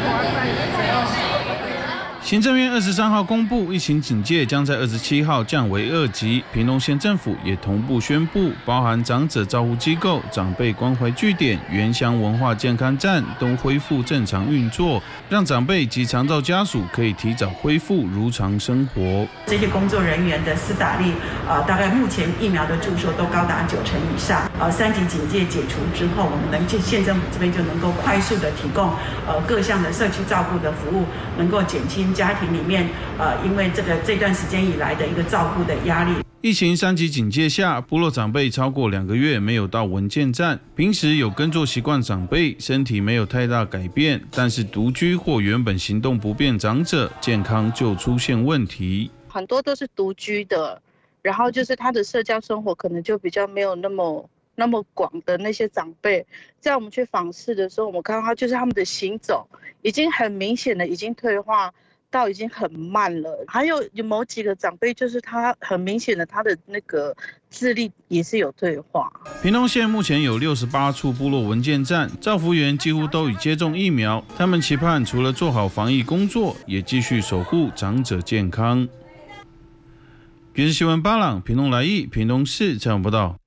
行政院23号公布，疫情警戒将在27号降为2级。屏东县政府也同步宣布，包含长者照护机构、长辈关怀据点、原乡文化健康站都恢复正常运作，让长辈及长照家属可以提早恢复如常生活。 这些工作人员的施打率，大概目前疫苗的注射都高达90%以上。3级警戒解除之后，我们县政府这边就能够快速的提供各项的社区照顾的服务，能够减轻家庭里面因为这段时间以来的一个照顾的压力。 疫情3级警戒下，部落长辈超过2个月没有到文健站，平时有耕作习惯长辈身体没有太大改变，但是独居或原本行动不便长者健康就出现问题。 很多都是独居的，然后就是他的社交生活可能就比较没有那么广的那些长辈，在我们去访视的时候，我们看到就是他们的行走已经很明显的已经退化到已经很慢了，还有某几个长辈就是他很明显的他的那个智力也是有退化。 屏东县目前有68处部落文健站，照服员几乎都已接种疫苗，他们期盼除了做好防疫工作，也继续守护长者健康。原新闻巴朗，屏东来义，屏东市采访报道。